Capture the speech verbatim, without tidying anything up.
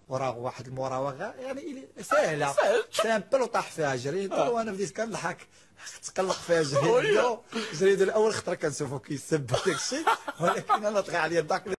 وراه واحد المراوغه يعني سهله سهل. سامبل وطاح فيها جريد وانا بديت كنضحك تقلق فيها جريد جريد الاول خطره كنشوفو كيسب داك الشيء ولكن انا طغى عليا الضحك